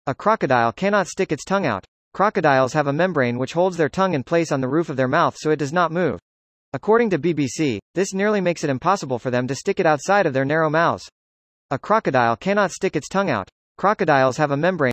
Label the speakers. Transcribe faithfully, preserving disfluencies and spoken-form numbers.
Speaker 1: A crocodile cannot stick its tongue out. Crocodiles have a membrane which holds their tongue in place on the roof of their mouth so it does not move. According to B B C, this nearly makes it impossible for them to stick it outside of their narrow mouths. A crocodile cannot stick its tongue out. Crocodiles have a membrane